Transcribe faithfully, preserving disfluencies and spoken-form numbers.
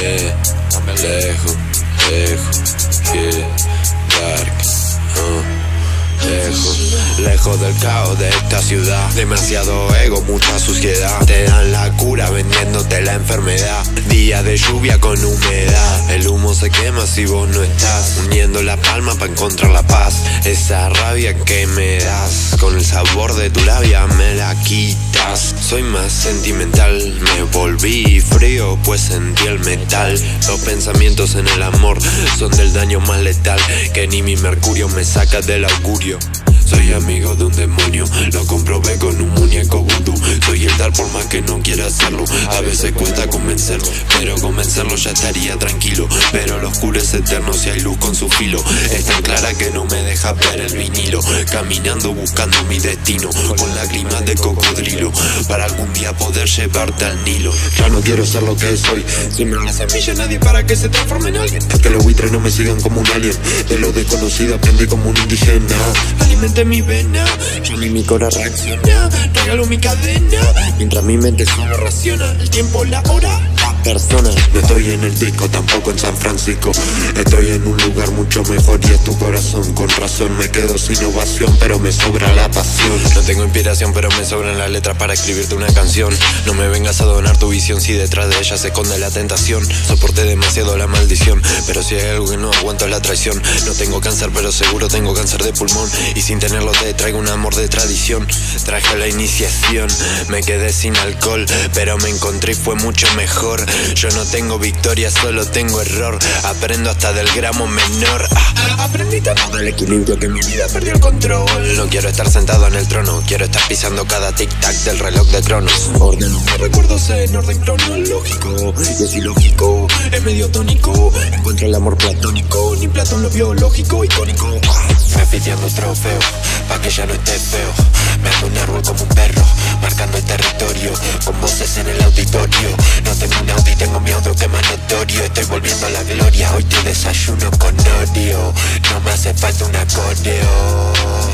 yeah, lejos, lejos, yeah, dark, uh, lejos, lejos del caos de esta ciudad. Demasiado ego, mucha suciedad. Te dan la cura vendiéndote la enfermedad. Día de lluvia con humedad. El humo se quema si vos no estás. Uniendo la palma para encontrar la paz. Esa rabia que me das, con el sabor de tu labia me la quitas. Soy más sentimental, me volví frío pues sentí el metal. Los pensamientos en el amor son del daño más letal, que ni mi mercurio me saca del augurio. Soy amigo de un demonio, lo comprobé con un muñeco vudú. Soy el tal por más que no quiera hacerlo. A veces cuesta convencerlo, pero convencerlo ya estaría tranquilo. Pero lo oscuro es eterno si hay luz con su filo. Es tan clara que no me deja ver el vinilo. Caminando buscando mi destino, con lágrimas de cocodrilo, para algún día poder llevarte al Nilo. Ya no quiero ser lo que soy, siembra la semilla nadie para que se transforme en alguien. Que los buitres no me sigan como un alien. De lo desconocido aprendí como un indígena. Alimenté mi vena, yo ni mi cora reacciona. Regalo mi cadena, mientras mi mente solo raciona. El tiempo, la hora, la persona. No estoy en el disco, tampoco en San Francisco. Estoy en un lugar mucho mejor y es tu corazón. Con razón me quedo sin ovación, pero me sobra la pasión. No tengo inspiración, pero me sobran las letras para escribirte una canción. No me vengas a donar tu visión si detrás de ella se esconde la tentación. Soporté demasiado la maldición, pero si hay algo que no aguanto es la traición. No tengo cáncer, pero seguro tengo cáncer de pulmón. Y sin tenerlo te traigo un amor de tradición. Traje la iniciación, me quedé sin alcohol, pero me encontré y fue mucho mejor. Yo no tengo victoria, solo tengo error. Aprendo hasta del gramo menor. ah, Aprendí tanto del equilibrio que mi vida perdió el control. No quiero estar sentado en el trono, quiero estar pisando cada tic-tac del reloj de Cronos. Ordeno mis recuerdos en orden cronológico, y es ilógico, es medio tónico. Encuentro el amor platónico, ni Platón lo biológico, icónico. Repitiendo trofeo, pa' que ya no esté feo. Me ando un árbol como un perro, marcando el territorio, con voces en el auditorio. No tengo un Audi, tengo mi auto que más notorio. Estoy volviendo a la gloria, hoy te desayuno con odio. No me hace falta un acordeo.